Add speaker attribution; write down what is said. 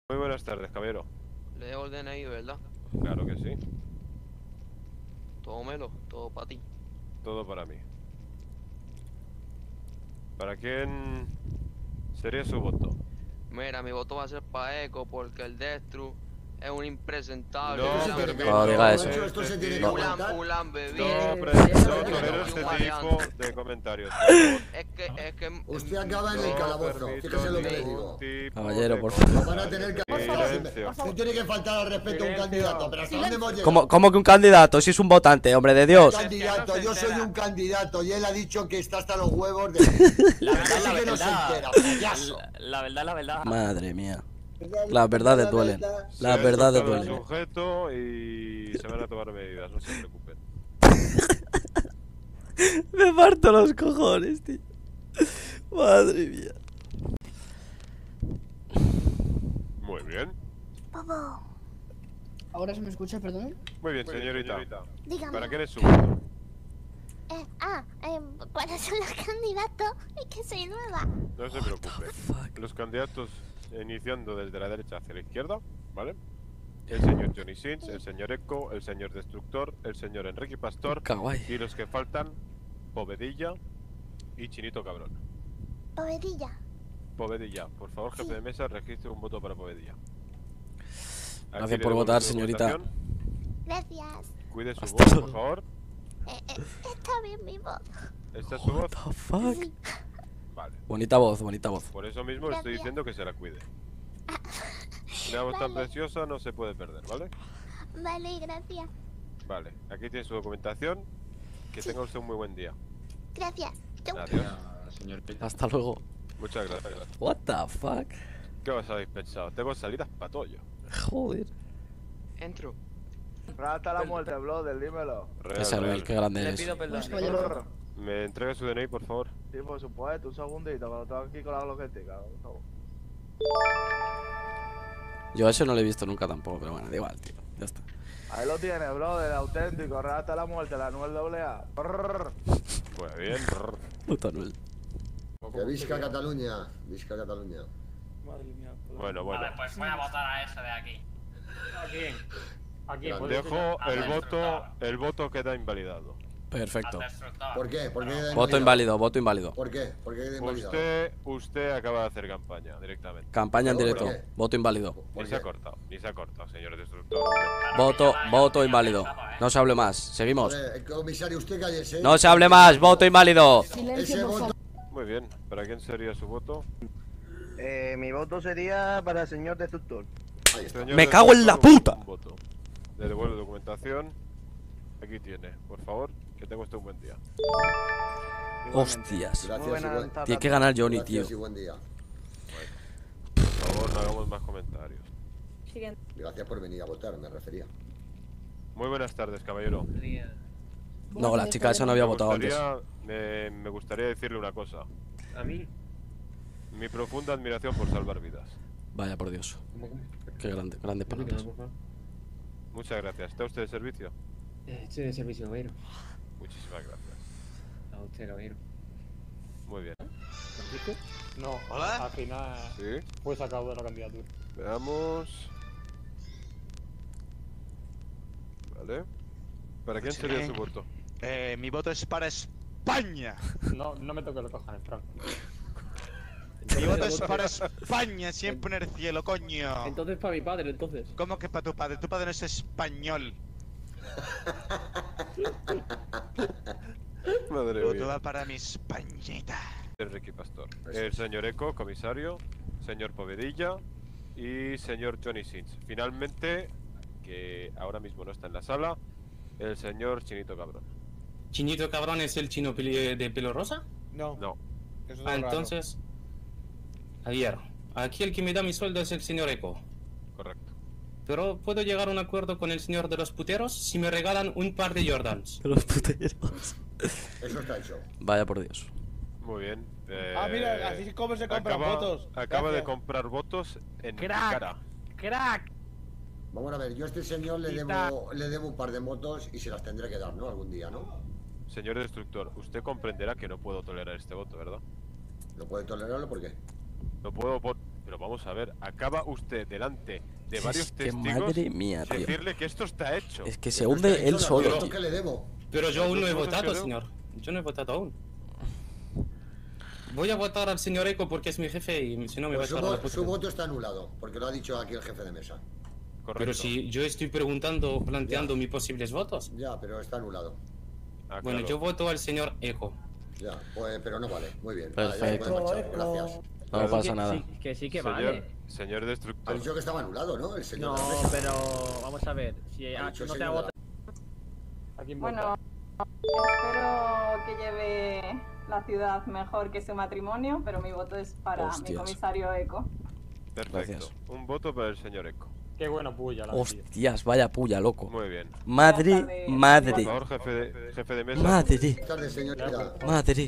Speaker 1: Muy buenas tardes, caballero.
Speaker 2: Le dejo el DNI, ¿verdad?
Speaker 1: Claro que sí.
Speaker 2: Tómelo, todo para ti.
Speaker 1: Todo para mí. ¿Para quién sería su voto?
Speaker 2: Mira, mi voto va a ser para Eco porque el Destru es un impresentable.
Speaker 1: No
Speaker 2: Ulan,
Speaker 1: permito
Speaker 3: No diga eso.
Speaker 4: Esto se tiene que
Speaker 1: tipo-
Speaker 2: Ulan,
Speaker 4: aguantar.
Speaker 2: Ulan,
Speaker 1: No,
Speaker 2: bebida.
Speaker 1: no tolero este tipo de comentarios. Por favor.
Speaker 2: Es que.
Speaker 4: Usted acaba en el
Speaker 1: No
Speaker 4: calabozo.
Speaker 1: permito
Speaker 4: Fíjese lo que le
Speaker 1: ningún
Speaker 4: digo.
Speaker 1: tipo
Speaker 3: Caballero,
Speaker 1: de
Speaker 3: por favor.
Speaker 4: Lo van a tener que...
Speaker 1: Silencio.
Speaker 4: Usted tiene que faltar al respeto a un candidato. Pero ¿hasta dónde hemos llegado?
Speaker 3: ¿Cómo que un candidato? Si es un votante, hombre de Dios.
Speaker 4: Candidato, yo soy un candidato y él ha dicho que está hasta los huevos de...
Speaker 5: La verdad,
Speaker 4: Así que no se entera, payaso.
Speaker 5: la verdad.
Speaker 3: Madre mía. Las verdades duelen. Las
Speaker 1: Se
Speaker 3: verdades
Speaker 1: ha tocado el
Speaker 3: duelen.
Speaker 1: sujeto y se van a tomar medidas, no se preocupen.
Speaker 3: Me parto los cojones, tío. Madre mía.
Speaker 1: Muy bien.
Speaker 6: Bobo,
Speaker 7: ¿Ahora se me escucha, perdón?
Speaker 1: Muy bien, señorita.
Speaker 6: dígame.
Speaker 1: ¿Para quién es su voto?
Speaker 6: ¿Cuáles son los candidatos? Es que soy nueva.
Speaker 1: No se preocupe. Los candidatos iniciando desde la derecha hacia la izquierda, ¿vale? El señor Johnny Sins, el señor Eco, el señor Destructor, el señor Enrique Pastor
Speaker 3: Kawaii.
Speaker 1: y los que faltan, Povedilla y Chinito Cabrón.
Speaker 6: Povedilla.
Speaker 1: Povedilla, por favor, jefe de mesa, registre un voto para Povedilla. Aquí
Speaker 3: Gracias
Speaker 1: le
Speaker 3: por
Speaker 1: devuelvo
Speaker 3: votar,
Speaker 1: su
Speaker 3: señorita.
Speaker 1: documentación.
Speaker 6: Gracias.
Speaker 1: Cuide su
Speaker 3: Hasta
Speaker 1: voz,
Speaker 3: luego.
Speaker 1: por favor.
Speaker 6: Está bien mi voz.
Speaker 1: ¿Esta es su voz?
Speaker 3: What the fuck?
Speaker 6: Sí.
Speaker 1: Vale.
Speaker 3: Bonita voz, bonita voz.
Speaker 1: Por eso mismo le estoy
Speaker 6: Gracias.
Speaker 1: diciendo que se la cuide. Una voz tan
Speaker 6: Vale.
Speaker 1: preciosa no se puede perder, ¿vale?
Speaker 6: Vale, gracias.
Speaker 1: Vale, aquí tiene su documentación. Que tenga usted un muy buen día.
Speaker 6: Gracias. Chau.
Speaker 1: Adiós.
Speaker 3: Hasta luego.
Speaker 1: Muchas gracias.
Speaker 3: What the fuck?
Speaker 1: ¿Qué os habéis pensado? Tengo salidas para tollo.
Speaker 3: Joder.
Speaker 2: Entro.
Speaker 8: Hasta la muerte, brother, dímelo.
Speaker 1: Real,
Speaker 3: Ese
Speaker 1: real.
Speaker 3: Noel, qué grande
Speaker 2: Le
Speaker 3: es.
Speaker 2: pido perdón.
Speaker 7: Pues, caballero.
Speaker 1: ¿Me entrega su DNI, por favor?
Speaker 8: Sí, por supuesto, un segundito, que lo tengo aquí con la loquetica. Por favor.
Speaker 3: Yo a ese no lo he visto nunca tampoco, pero bueno, da igual, tío. Ya está.
Speaker 8: Ahí lo tienes, brother, auténtico, hasta la muerte, la Anuel AA.
Speaker 1: Pues bien.
Speaker 3: Puto Noel.
Speaker 4: Que visca Cataluña. Visca Cataluña.
Speaker 1: Bueno, bueno.
Speaker 5: Vale, pues voy a votar a ese de aquí.
Speaker 9: ¿A quién? ¿A quién?
Speaker 4: Grande.
Speaker 1: Dejo
Speaker 5: Al
Speaker 1: el voto.
Speaker 5: destructor.
Speaker 1: El voto queda invalidado.
Speaker 3: Perfecto.
Speaker 5: Al destructor.
Speaker 4: ¿Por qué? ¿Por qué?
Speaker 3: Voto inválido, voto inválido.
Speaker 4: ¿Por qué? ¿Por qué queda invalidado?
Speaker 1: Usted acaba de hacer campaña directamente.
Speaker 3: Campaña en
Speaker 4: ¿Por
Speaker 3: directo.
Speaker 4: qué?
Speaker 3: Voto inválido.
Speaker 4: ¿Por
Speaker 1: Ni se ha
Speaker 4: qué?
Speaker 1: cortado, señor Destructor. hombre.
Speaker 3: Voto inválido. No se hable más. Seguimos.
Speaker 4: Joder, comisario, usted cállese.
Speaker 3: No se hable más. Voto inválido.
Speaker 4: Ese
Speaker 7: Silencio, por
Speaker 4: voto...
Speaker 7: favor.
Speaker 1: Muy bien. ¿Para quién sería su voto?
Speaker 8: Mi voto sería para el señor Destructor.
Speaker 4: Ahí está.
Speaker 1: Señor
Speaker 3: Me cago en la
Speaker 1: Destructor,
Speaker 3: puta.
Speaker 1: un voto. Le devuelvo documentación. Aquí tiene. Por favor, que tenga usted un buen día.
Speaker 3: Hostias.
Speaker 4: Gracias y buen...
Speaker 3: Tiene que ganar Johnny, tío.
Speaker 4: Gracias y buen día.
Speaker 1: Por favor, no hagamos más comentarios.
Speaker 4: Gracias por venir a votar, me refería.
Speaker 1: Muy buenas tardes, caballero.
Speaker 3: No, la chica esa no había votado antes.
Speaker 1: Me gustaría decirle una cosa.
Speaker 9: ¿A mí?
Speaker 1: Mi profunda admiración por salvar vidas.
Speaker 3: Vaya por Dios.
Speaker 9: ¿Cómo?
Speaker 3: Qué grandes palabras.
Speaker 1: Muchas gracias. ¿Está usted de servicio?
Speaker 9: Estoy de servicio, caballero.
Speaker 1: Muchísimas gracias.
Speaker 9: A usted, caballero.
Speaker 1: Muy bien.
Speaker 9: ¿Francisco? No. ¿Hola? Al final
Speaker 1: Sí.
Speaker 9: fue sacado de la candidatura.
Speaker 1: Veamos. Vale. ¿Para quién sería su voto?
Speaker 10: Mi voto es para España.
Speaker 9: No me toques los cojones, Frank.
Speaker 10: Mi voto es para España, siempre en el cielo, coño.
Speaker 9: Entonces para mi padre, entonces.
Speaker 10: ¿Cómo que para tu padre? Tu padre no es español.
Speaker 1: Madre
Speaker 10: Mi voto
Speaker 1: mía.
Speaker 10: va para mi Españita.
Speaker 1: Enrique Pastor. El señor Eco, comisario. Señor Povedilla. Y señor Johnny Sins. Finalmente, que ahora mismo no está en la sala, el señor Chinito Cabrón.
Speaker 11: ¿Chinito Cabrón es el chino de pelo rosa?
Speaker 10: No.
Speaker 1: No.
Speaker 10: Eso
Speaker 11: Ah, entonces... Javier, aquí el que me da mi sueldo es el señor Eco.
Speaker 1: Correcto.
Speaker 11: Pero puedo llegar a un acuerdo con el señor de los puteros si me regalan un par de Jordans.
Speaker 3: Los puteros.
Speaker 4: Eso está hecho.
Speaker 3: Vaya por Dios.
Speaker 1: Muy bien.
Speaker 8: Mira, así es como se compran votos.
Speaker 1: Acaba de
Speaker 8: Gracias.
Speaker 1: comprar votos en mi
Speaker 8: Crack.
Speaker 1: cara.
Speaker 8: ¡Crack!
Speaker 4: Vamos a ver, yo a este señor le debo un par de motos y se las tendré que dar, ¿no? Algún día, ¿no?
Speaker 1: Señor Destructor, usted comprenderá que no puedo tolerar este voto, ¿verdad?
Speaker 4: ¿No puede tolerarlo? ¿Por qué?
Speaker 1: No puedo Pero vamos a ver, acaba usted delante de
Speaker 3: Es
Speaker 1: varios
Speaker 3: que
Speaker 1: testigos
Speaker 3: madre mía, tío.
Speaker 1: decirle que esto está hecho.
Speaker 3: Es que se
Speaker 4: Pero está
Speaker 3: hunde él
Speaker 4: hecho,
Speaker 3: solo.
Speaker 4: ¿esto qué le debo?
Speaker 11: Pero yo aún no he
Speaker 1: Los votos
Speaker 11: votado,
Speaker 1: que debo.
Speaker 11: señor. Yo no he votado aún. Voy a votar al señor Eco porque es mi jefe y si no me va a
Speaker 4: Pues
Speaker 11: echar a la puta.
Speaker 4: su voto está anulado, porque lo ha dicho aquí el jefe de mesa.
Speaker 1: Correcto.
Speaker 11: Pero si yo estoy planteando mis posibles votos.
Speaker 4: Ya, pero está anulado.
Speaker 1: Ah,
Speaker 11: Bueno,
Speaker 1: claro.
Speaker 11: yo voto al señor Eco.
Speaker 4: Ya, pues, pero no vale. Muy bien.
Speaker 3: Perfecto.
Speaker 4: Vale, ya se puede marchar. Gracias.
Speaker 3: No pasa nada.
Speaker 5: Que sí que
Speaker 1: Señor,
Speaker 5: vale.
Speaker 1: señor
Speaker 4: Ha
Speaker 1: destructor.
Speaker 4: dicho que estaba anulado, ¿no? El señor
Speaker 5: No,
Speaker 4: de la mesa.
Speaker 5: pero vamos a ver. Si
Speaker 4: Ha dicho el
Speaker 5: no te
Speaker 4: señor
Speaker 5: ha
Speaker 4: de la-
Speaker 5: votado.
Speaker 9: ¿A quién
Speaker 12: Bueno,
Speaker 9: vota?
Speaker 12: espero que lleve la ciudad mejor que su matrimonio, pero mi voto es para mi
Speaker 3: Hostias.
Speaker 12: comisario Eco.
Speaker 1: Perfecto.
Speaker 3: Gracias.
Speaker 1: Un voto para el señor Eco.
Speaker 9: Qué bueno puya la tío.
Speaker 3: Hostias, vaya puya, loco.
Speaker 1: Muy bien.
Speaker 3: Madre,
Speaker 12: Buenas tardes.
Speaker 1: Por
Speaker 3: madre,
Speaker 1: favor, jefe de mesa.
Speaker 3: madre,
Speaker 4: Buenas tardes, señorita.
Speaker 3: madre.